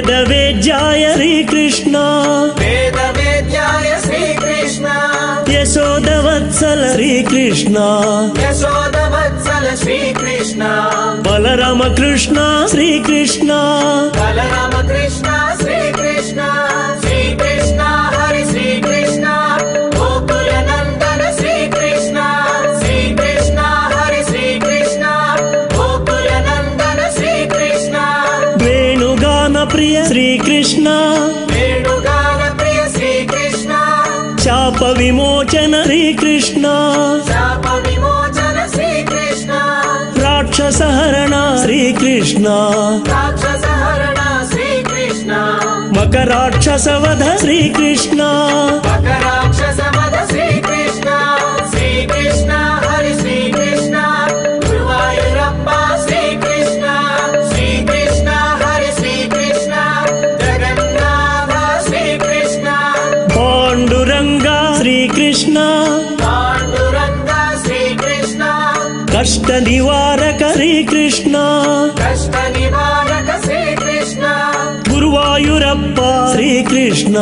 वेदवेद्याय श्रीकृष्ण वेदवेद्याय श्रीकृष्ण यशोदवत्सल श्रीकृष्ण यशोदवत्सल श्रीकृष्ण बलराम कृष्ण श्रीकृष्ण बलराम कृष्ण श्रीकृष्ण श्रीकृष्ण हरि श्रीकृष्ण गोकुल नंदन श्रीकृष्ण श्रीकृष्ण हरि श्रीकृष्ण गोकुल नंदन श्रीकृष्ण वेणुगान प्रिय श्रीकृष्ण वेणुगान प्रिय श्रीकृष्ण शाप विमोचन श्रीकृष्ण शाप विमोचन श्रीकृष्ण राक्षसहरण श्रीकृष्ण राक्षसहरण श्रीकृष्ण मकराक्षसवध श्रीकृष्ण मकराक्षसवध श्रीकृष्ण श्रीकृष्ण हरि श्रीकृष्ण गुरुवायूरप्पा श्रीकृष्ण श्रीकृष्ण हरि श्रीकृष्ण जगन्नाथ श्रीकृष्ण पाण्डुरंग श्रीकृष्ण पाण्डुरंग श्रीकृष्ण कष्ट निवारक श्रीकृष्ण कष्ट निवारक श्रीकृष्ण गुरुवायूरप्पा श्रीकृष्ण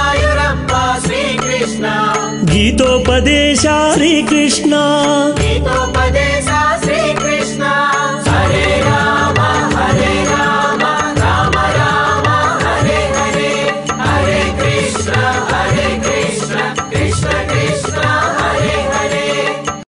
गुरुवायूरप्पा श्रीकृष्ण गीतोपदेश श्रीकृष्ण गीतो